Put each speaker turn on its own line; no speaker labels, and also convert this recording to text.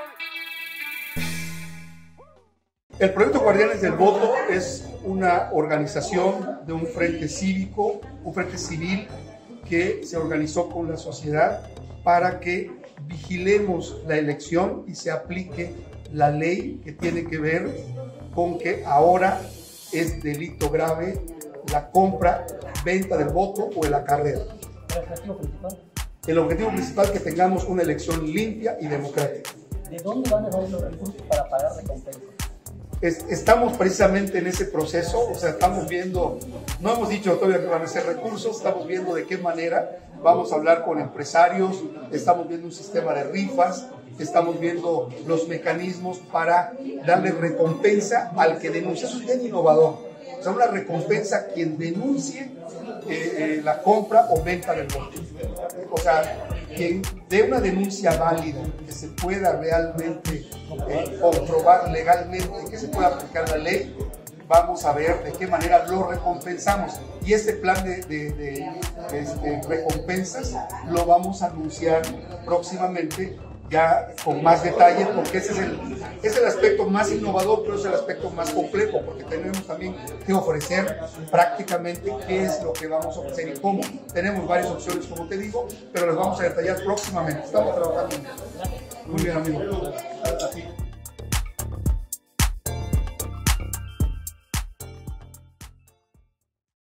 El proyecto Guardianes del Voto es una organización de un frente cívico, un frente civil que se organizó con la sociedad para que vigilemos la elección y se aplique la ley que tiene que ver con que ahora es delito grave la compra, venta del voto o el acarreo.
¿El objetivo principal?
El objetivo principal es que tengamos una elección limpia y democrática.
¿De dónde van a salir los recursos para pagar recompensas?
Estamos precisamente en ese proceso, o sea, estamos viendo, no hemos dicho todavía que van a ser recursos, estamos viendo de qué manera vamos a hablar con empresarios, estamos viendo un sistema de rifas, estamos viendo los mecanismos para darle recompensa al que denuncia. Eso es bien innovador, o sea, una recompensa a quien denuncie la compra o venta del voto. O sea, quien dé una denuncia válida, que se pueda realmente comprobar legalmente, que se pueda aplicar la ley, vamos a ver de qué manera lo recompensamos. Y este plan de recompensas lo vamos a anunciar próximamente ya con más detalle, porque ese es el aspecto más innovador, pero es el aspecto más complejo, porque tenemos también que ofrecer prácticamente qué es lo que vamos a ofrecer y cómo. Tenemos varias opciones, como te digo, pero las vamos a detallar próximamente. Estamos trabajando en eso. Muy bien, amigo.